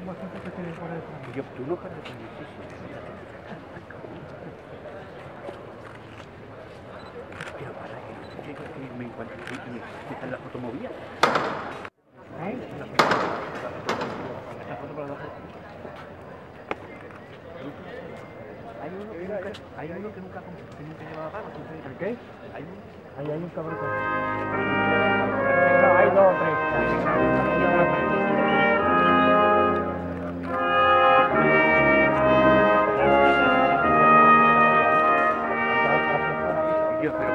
Yo, tú no paras de transmitir. Pero para que me encuentre y está en la fotomovía. Hay uno que nunca llevaba pago. ¿El qué? Hay uno. Ahí hay un cabrón. No, hay dos o tres. Yo, pero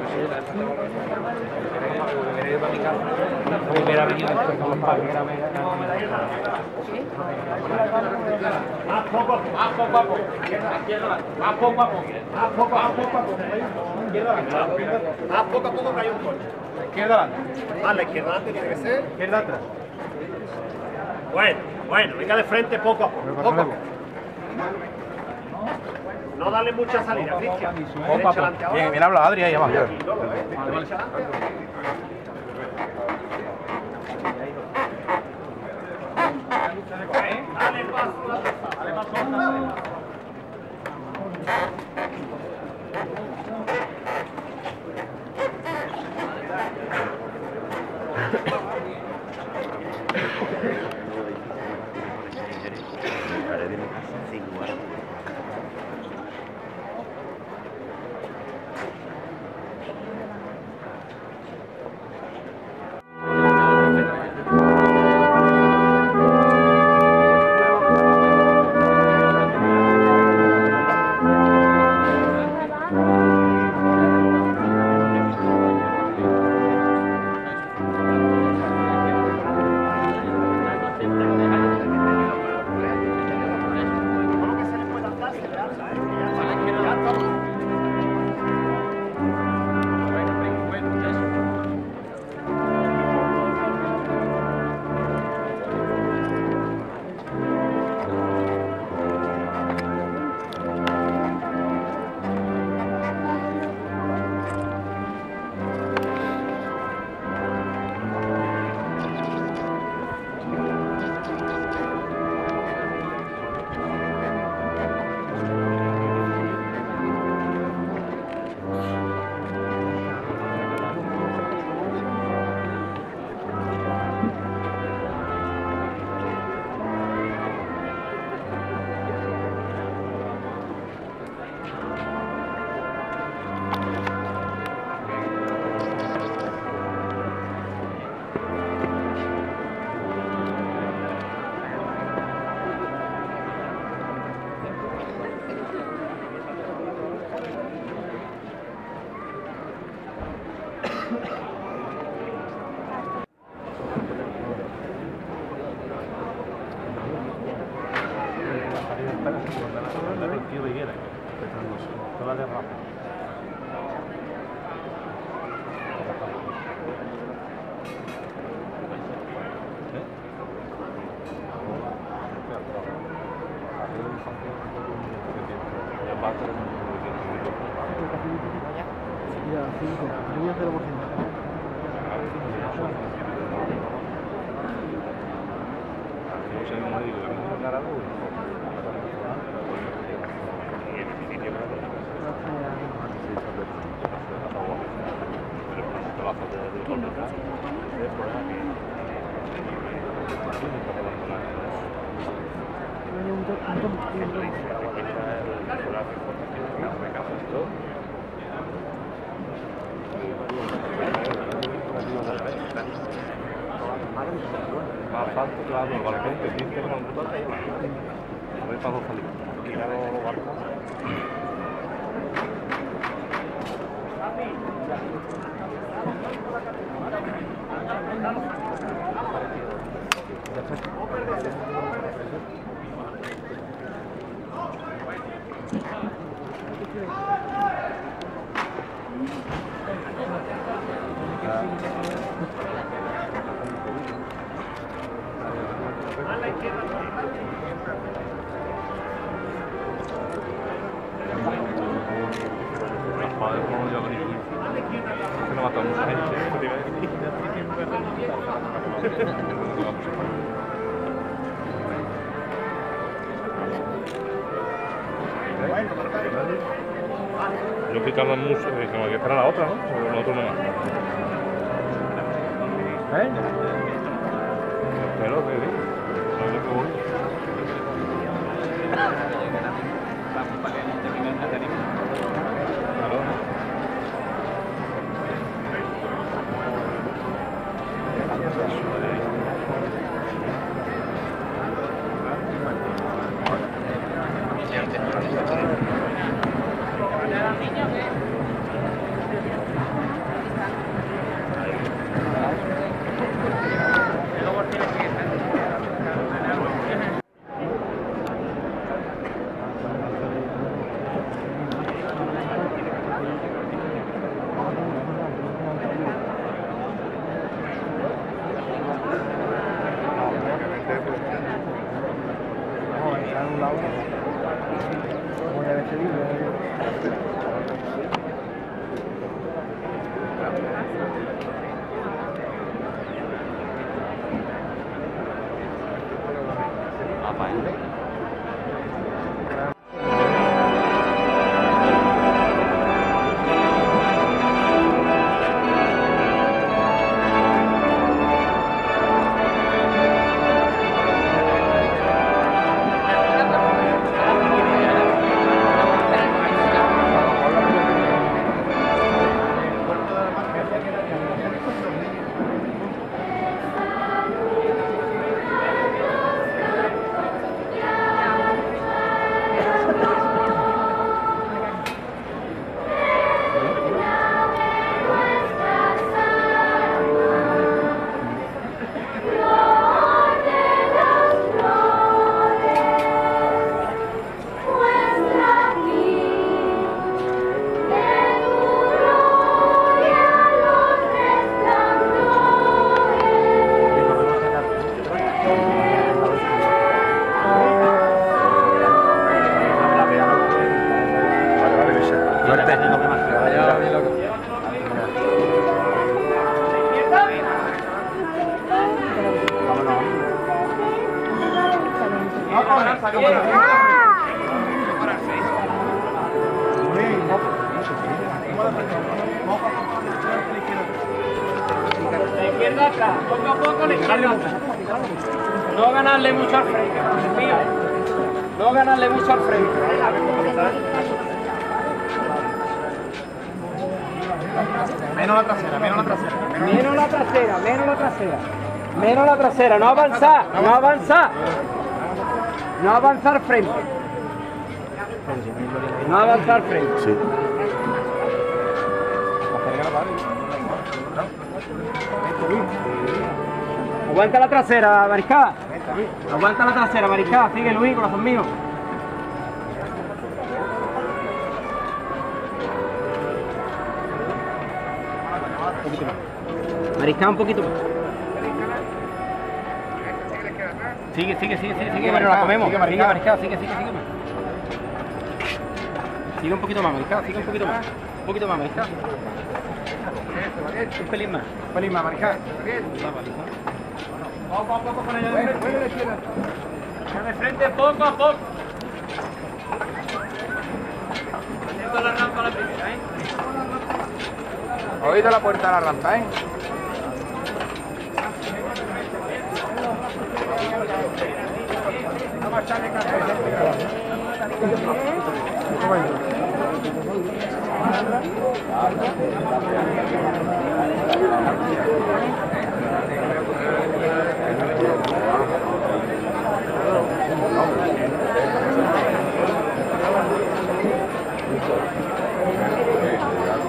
Hubiera venido después con los padres. Más poco a poco. Más poco a poco. Más poco a poco. Más poco a poco. Más poco a poco que hay un coche. Izquierda adelante. Ah, la izquierda adelante tiene que ser. Izquierda atrás. Bueno, venga de frente poco a poco. Poco a poco. No dale mucha salida, Cristian. Poco a poco. Bien hablado, Adri, ahí vamos. Dale paso. Yo quitando el muso, que me voy a esperar a la otra, ¿no? O nosotros nomás. Pero, ¿qué digo? No es lo que voy. La izquierda atrás, poco a poco la izquierda atrás. No ganarle mucho al frente, mío. No ganarle mucho al frente. Menos la trasera, menos la trasera. Menos la trasera, menos la trasera. Menos la trasera, no avanzar, no avanzar. No avanzar al frente. No avanzar al frente. Sí. Aguanta la trasera, Mariscal. Aguanta la trasera, Mariscal. Sigue Luis, corazón mío. Mariscal, un poquito más. Sigue, Mariscal, la comemos. Sigue, Mariscal, sigue más. Sigue un poquito más, Mariscal, sigue un poquito más. Un poquito más, Mariscal. Un pelín más. Un pelín más, Mariscal. Poco a poco con ella de frente. De frente, poco a poco. Haciendo la rampa a la primera, ¿eh? Oído la puerta de la rampa, ¿eh?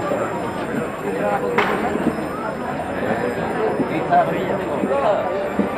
Está brilla.